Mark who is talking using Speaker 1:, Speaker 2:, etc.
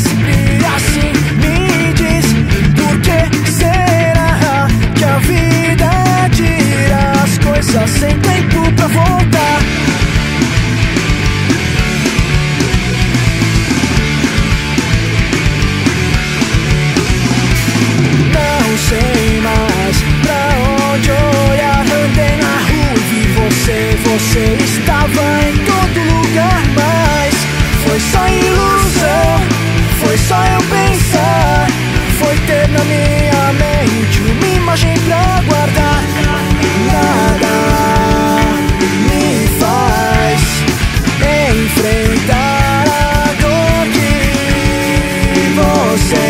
Speaker 1: sempre assim. Me diz, por que será que a vida tira as coisas sem tempo pra voltar? Não sei mais pra onde olhar. Andei na rua e vi você. Você estava em todo lugar, mas foi só ilusão. Foi só eu pensar. Foi ter na minha mente uma imagem pra guardar. Nada me faz enfrentar a dor que você